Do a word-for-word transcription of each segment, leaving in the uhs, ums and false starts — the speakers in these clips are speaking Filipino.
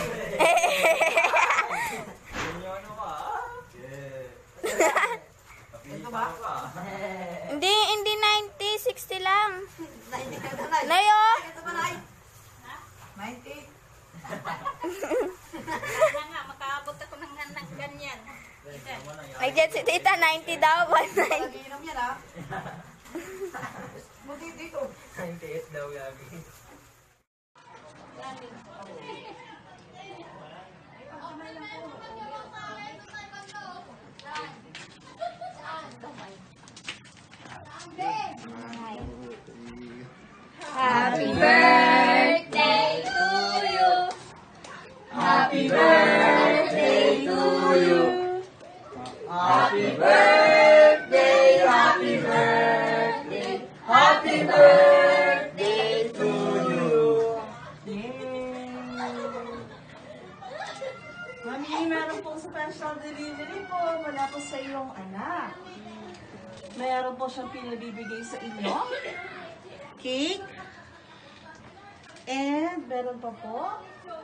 Ito ba? Hindi, hindi ninety, sixty lang. Nayo? Ito ba, Nay? ninety. nga, makaabot ako ng, ng ganyan. Ay, dyan si tita, ninety daw. one ninety. Nagiinom yan, ha? Buti dito. ninety-eight daw yagi. Happy birthday to you. Happy birthday to you. Happy birthday, happy birthday, happy birthday to you. Mami, meron pong special delivery po mula po sa iyong anak. Meron po siyang pinabibigay sa inyo. Cake. And meron pa po.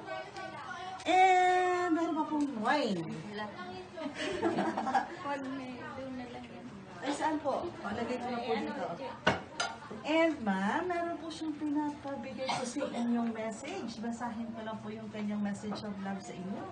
And meron pa pong wine. Ay, saan po? O, lagay ko na po dito. And ma'am, meron po siyang pinapabigay po sa inyong message. Basahin ko lang po yung kanyang message of love sa inyo.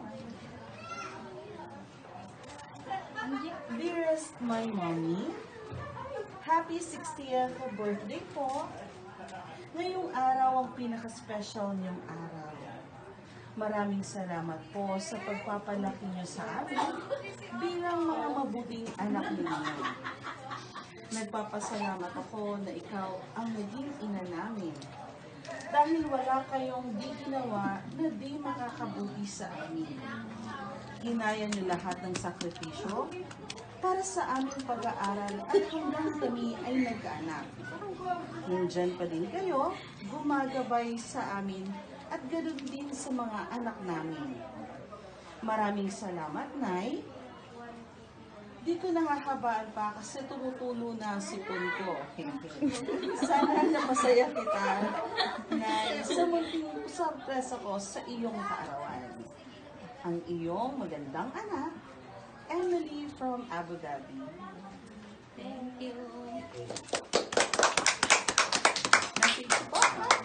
Dearest my mommy, happy sixtieth birthday po. Ngayong araw ang pinaka-special niyong araw. Maraming salamat po sa pagpapalaki niyo sa amin bilang mga mabuting anak ninyo. Nagpapasalamat ako na ikaw ang naging ina namin. Dahil wala kayong di ginawa na di makakabuti sa amin. Ginaya niyo lahat ng sakripisyo para sa aming pag-aaral at hanggang kami ay nagkaanak. Nandyan pa din kayo, gumagabay sa amin at ganoon din sa mga anak namin. Maraming salamat, Nay. Di ko nangahabaan pa kasi tumutulo na ang sipon ko. Sana napasaya kita, Nay, sa munting sorpresa ko sa iyong kaarawan. Ang iyong magandang anak, Emily from Abu Dhabi. Thank you. Message po.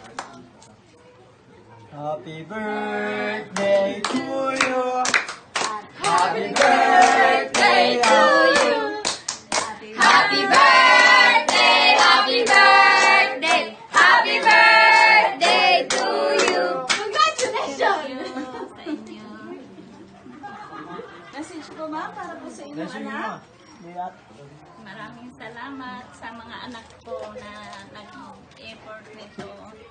Happy birthday to you. Happy birthday to you. Happy birthday, happy birthday, happy birthday to you. Congratulations! Sa inyo. Message po, ma'am, para po sa inyong Bless you, anak. ma. Maraming salamat sa mga anak ko na nag-effort nito.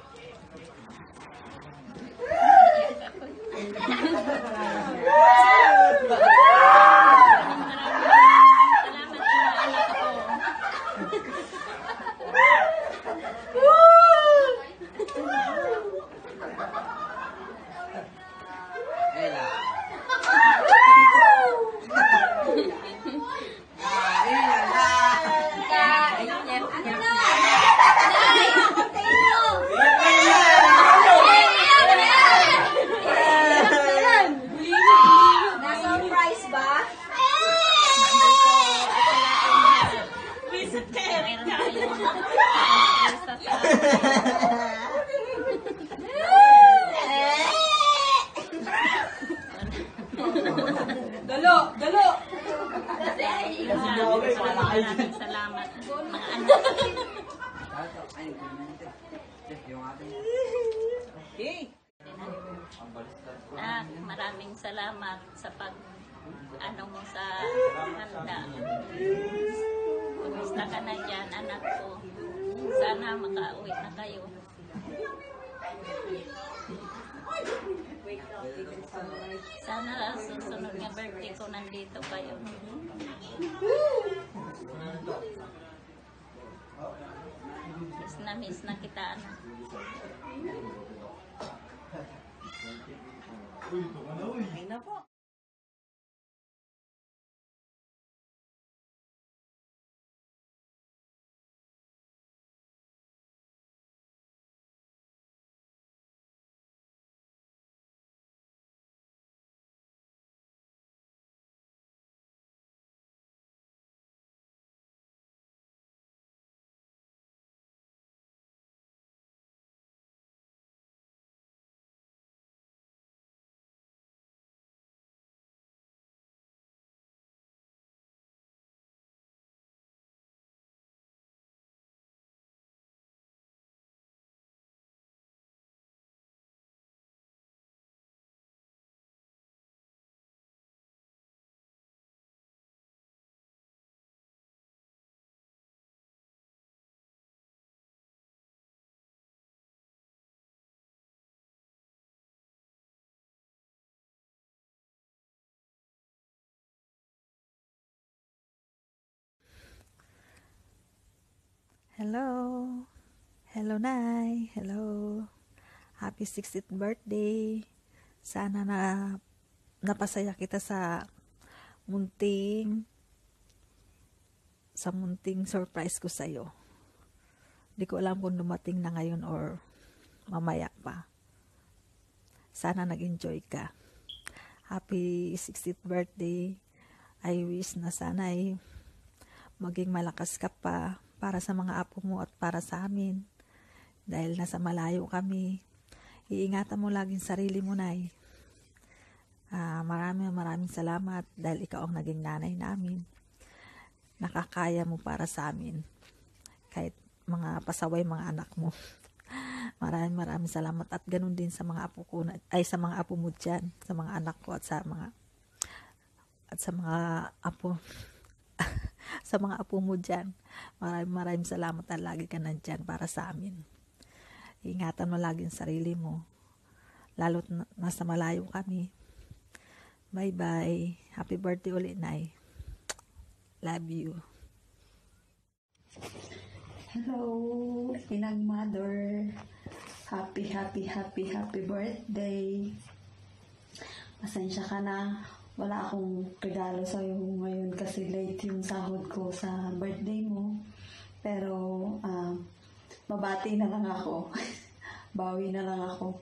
Salamat sa mga anak ko. Ella. Na-surprise ba? Meron tayong surpresa sa Galo, galo! Maraming salamat mga anak. Okay. Ah, maraming salamat sa pag ano mo sa handa. Kumusta ka na dyan, anak ko? Sana makauwi na kayo. Sana susunod nga birthday ko nandito kayo. Miss na miss na kita, anak. Ay na po. Hello. Hello, Nay. Hello. Happy sixtieth birthday. Sana na napasaya kita sa munting sa munting surprise ko sa'yo. Di ko alam kung dumating na ngayon or mamaya pa. Sana nag-enjoy ka. Happy sixtieth birthday. I wish na sana ay maging malakas ka pa para sa mga apo mo at para sa amin. Dahil nasa malayo kami. Iingatan mo laging sarili mo, Nay. Uh, maraming maraming salamat dahil ikaw ang naging nanay namin. Nakakaya mo para sa amin. Kahit mga pasaway mga anak mo. Maraming maraming salamat at ganun din sa mga apo ko, ay sa mga apo mo dyan, sa mga anak ko at sa mga at sa mga apo sa mga apo mo dyan. Maraming maraming salamat at lagi ka nandyan para sa amin. Ingatan mo lagi ang sarili mo. Lalo't na, nasa malayo kami. Bye bye. Happy birthday ulit, Nay. Love you. Hello, Inang Mother. Happy, happy, happy, happy birthday. Pasensya ka na. Wala akong regalo sa'yo ngayon kasi late yung sahod ko sa birthday mo. Pero, uh, mabati na lang ako. Bawi na lang ako.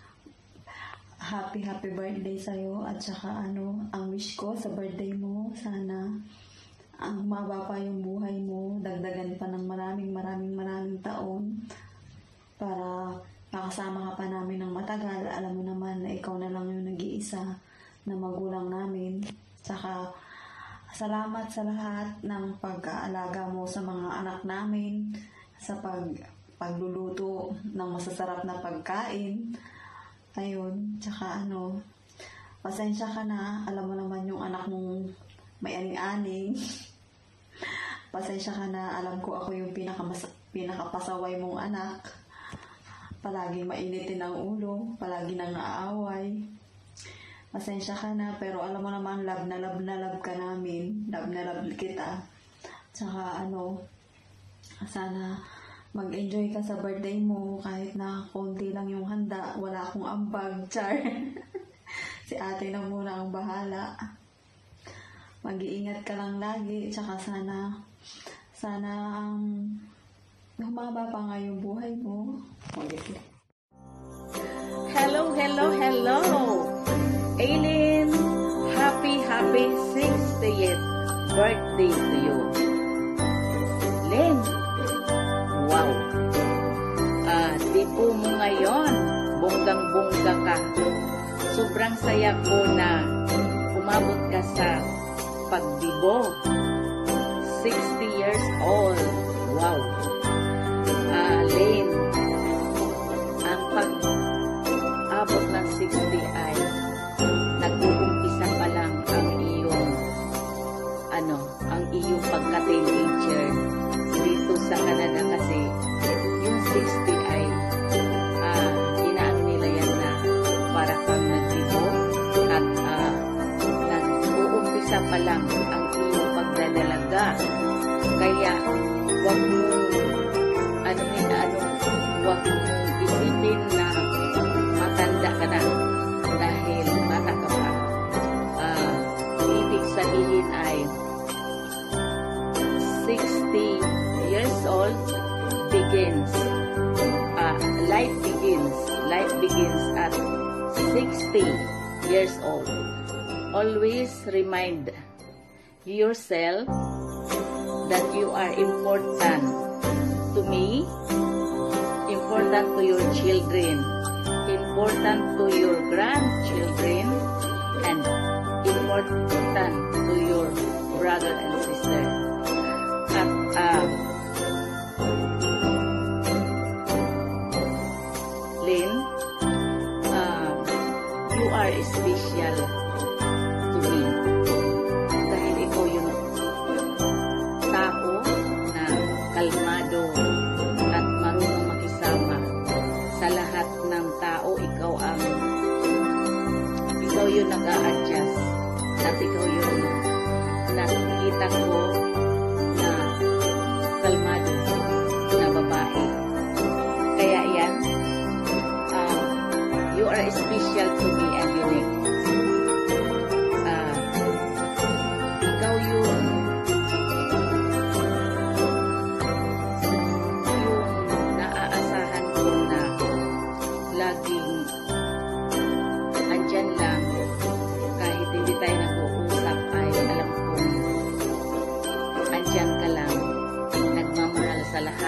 Happy, happy birthday sa'yo. At saka, ano, ang wish ko sa birthday mo, sana ang humaba pa yung buhay mo, dagdagan pa ng maraming, maraming, maraming taon para makasama ka pa namin ng matagal. Alam mo naman na ikaw na lang yung nag-iisa na magulang namin. Saka, salamat sa lahat ng pag-aalaga mo sa mga anak namin, sa pag pagluluto ng masasarap na pagkain. Ayun, tsaka ano, pasensya ka na. Alam mo naman yung anak mong may aning-aning. Pasensya ka na. Alam ko ako yung pinakamas- pinakapasaway mong anak. Palagi mainitin ang ulo. Palagi nang aaway. Pasensya ka na, pero alam mo naman, love na love na love ka namin. Love na love kita. Tsaka ano, sana mag-enjoy ka sa birthday mo kahit na konti lang yung handa. Wala akong ambag, char. Si ate na muna ang bahala. Mag-iingat ka lang lagi. Tsaka sana, sana ang humaba pa nga yung buhay mo. Okay. Hello, hello, hello! Aileen, happy, happy sixtieth birthday to you. Lynn, wow! Ah, tipo mo ngayon, bonggang-bongga ka. Sobrang saya ko na umabot ka sa pagdibo. sixty years old. Wow! Ah, Lynn, ang pag-abot ng sixty ay nag-uumpisa pa lang ang iyong ano, ang iyong pagka-teenager dito sa Canada kasi yung sixty ay uh, inaano nila yan na para kang nagdibo at uh, nag-uumpisa pa lang ang iyong pagdadalaga. Kaya wag mo ano yun, ano, wag mo isipin na matanda ka na dahil bata ka pa. Uh, ibig sabihin ay sixty years old begins. Uh, life begins. Life begins at sixty years old. Always remind yourself that you are important to me, important to your children, important to your grandchildren, and important to your brother and sister. At uh, Lynn, uh, you are special to me dahil ikaw yung tao na kalmado at marunong makisama sa lahat ng tao. Ikaw ang ikaw yung nag-a-adjust at ikaw yung nakikita ko na kalmado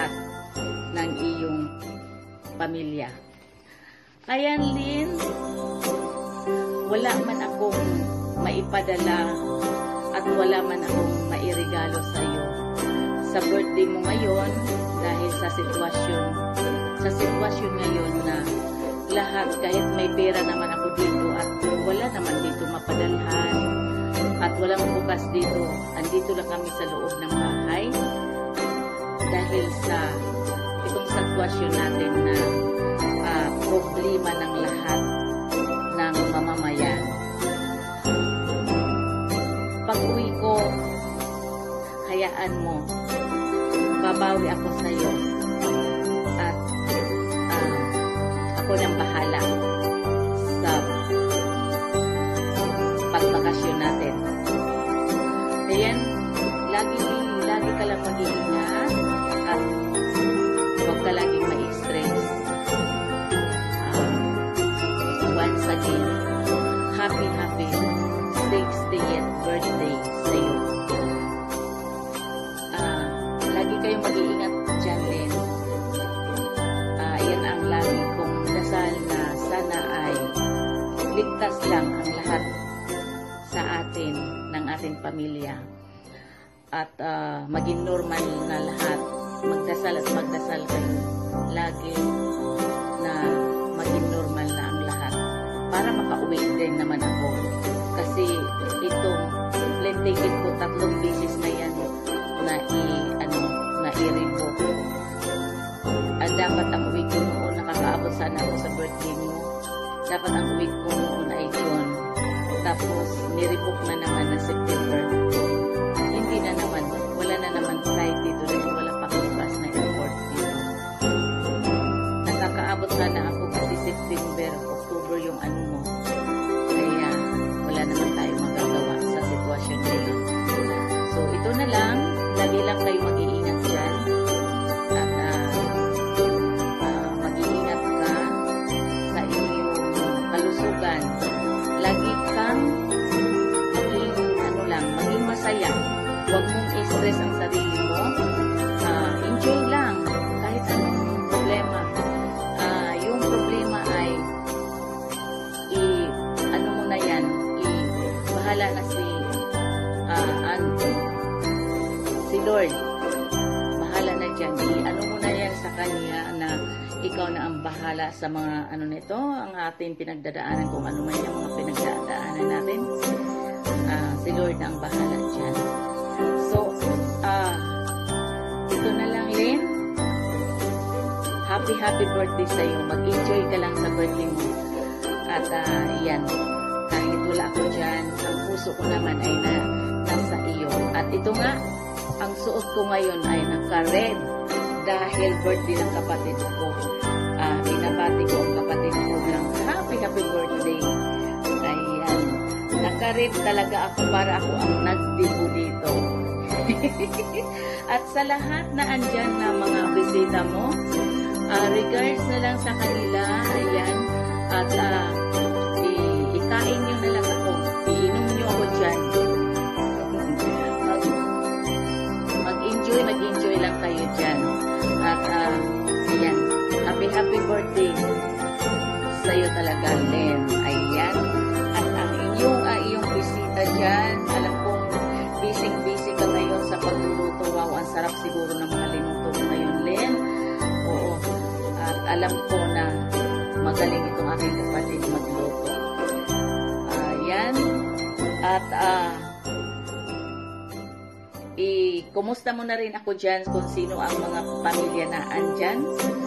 lahat ng iyong pamilya. Ayan, Lynn, wala man akong maipadala at wala man akong mairegalo sa iyo sa birthday mo ngayon dahil sa sitwasyon sa sitwasyon ngayon na lahat, kahit may pera naman ako dito at wala naman dito mapadalhan at walang bukas dito, andito lang kami sa loob ng bahay dahil sa itong sitwasyon natin na uh, problema ng lahat ng mamamayan. Pag-uwi ko, hayaan mo, babawi ako sa iyo at uh, ako nang bahala sa pagbakasyon natin. Ayan, lagi, lagi ka lang mag-iingat at huwag ka laging ma-stress. Uh, once again, happy, happy sixtieth birthday sa iyo. Uh, lagi kayong mag-iingat dyan, Len. Uh, yan ang lagi kong dasal na sana ay ligtas lang ang lahat sa atin, ng ating pamilya. At uh, maging normal na lahat. Magdasal at magdasal kayo lagi na maging normal na ang lahat. Para makauwi din naman ako. Kasi itong plane ticket ko, tatlong beses na yan na i, ano, na i-rebook. At dapat ang uwi ko noon, nakakaabot sana ako sa birthday mo. Dapat ang uwi ko noon ay June. Tapos, nirebook na naman na September. Hindi na naman, wala na naman flight dito dahil wala pa bukas na airport dito. Nakakaabot sana ako kasi September, October yung ano mo. Kaya, wala naman tayo magagawa sa sitwasyon ngayon. So, ito na lang. Lagi lang kayo mag-iingat dyan. At uh, uh, mag-iingat ka sa iyong kalusugan. Lagi kang maging, ano lang, maging masaya. Huwag mong i-stress ang sarili mo. Uh, enjoy lang. Kahit anong problema. Uh, yung problema ay i, ano mo na yan, i, bahala na si uh, an, si Lord. Bahala na dyan. I, ano mo na yan sa Kanya na ikaw na ang bahala sa mga ano nito, ang ating pinagdadaanan, kung ano man yung mga pinagdadaanan natin. Uh, si Lord na ang bahala dyan. So, uh, ito na lang, Lynn. Happy, happy birthday sa iyo. Mag-enjoy ka lang sa birthday mo. At uh, yan, kahit wala ako dyan, ang puso ko naman ay na, nasa iyo. At ito nga, ang suot ko ngayon ay naka-red dahil birthday ng kapatid ko. Uh, pinabati ko ang kapatid ko ng happy, happy birthday. Ayan. Naka-red talaga ako para ako ang nagdibo dito. At sa lahat na andyan na mga bisita mo, uh, regards na lang sa kanila. Ayan. At uh, ikain nyo na lang ako. Iinom nyo ako dyan. Mag-enjoy, mag-enjoy lang kayo dyan. At uh, ayan. Happy, happy birthday sa'yo talaga, Len. Ayan. At ang inyong, uh, iyong bisita dyan, alam kong busy-busy ka ngayon sa pagluluto. Wow, ang sarap siguro ng mga linuto mo ngayon, Len. Oo. At alam ko na magaling itong aking kapatid magluto. Ayan. At, ah, uh, i-kumusta mo na rin ako dyan kung sino ang mga pamilya na andyan.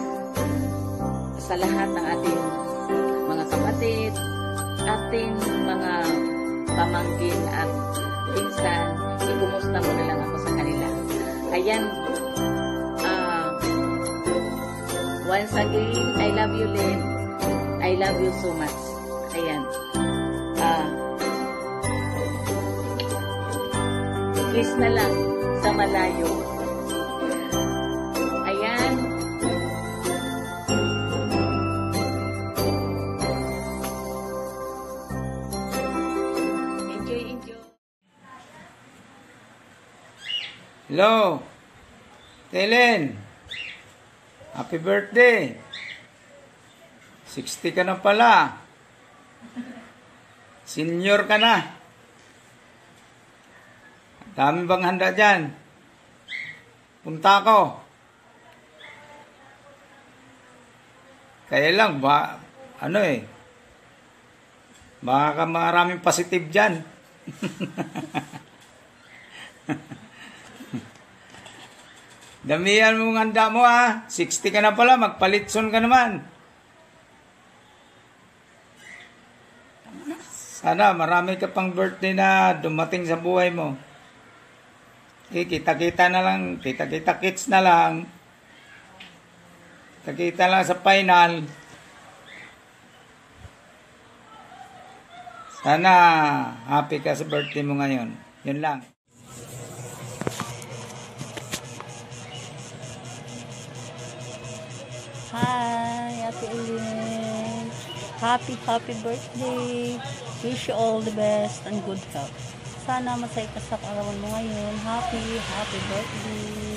Sa lahat ng ating mga kapatid, ating mga pamangkin at pinsan, i-kumusta mo na lang ako sa kanila. Ayan. Uh, once again, I love you, Len. I love you so much. Ayan. Ah, uh, kiss na lang sa malayo. Ayan. Enjoy, enjoy. Hello. Telen. Happy birthday! sixty ka na pala. Senior ka na. Dami bang handa dyan? Punta ako. Kaya lang, ba, ano eh, baka maraming positive dyan. Damihan mong handa mo ah. sixty ka na pala, magpalitson ka naman. Sana marami ka pang birthday na dumating sa buhay mo. Eh, kita-kita na lang, kita-kita kits na lang. Kita-kita lang sa final. Sana happy ka sa birthday mo ngayon. Yun lang. Hi, Ate Eileen. Happy, happy birthday. Wish you all the best and good health. Sana masaya ka sa arawan mo ngayon. Happy, happy birthday.